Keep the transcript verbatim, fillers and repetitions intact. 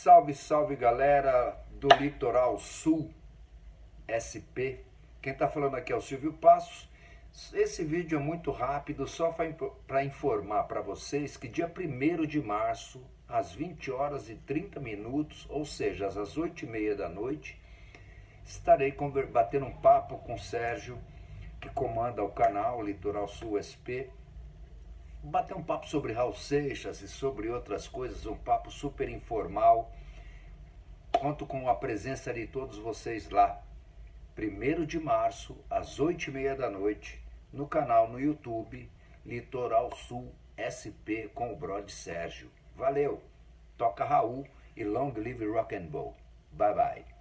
Salve, salve galera do Litoral Sul S P. Quem está falando aqui é o Silvio Passos. Esse vídeo é muito rápido, só para informar para vocês que dia primeiro de março, às vinte horas e trinta minutos, ou seja, às oito e meia da noite, estarei batendo um papo com o Sérgio, que comanda o canal Litoral Sul S P. Bater um papo sobre Raul Seixas e sobre outras coisas, um papo super informal. Conto com a presença de todos vocês lá, primeiro de março, às oito e meia da noite, no canal no YouTube, Litoral Sul S P com o Brode Sérgio. Valeu, toca Raul e long live rock and roll. Bye bye.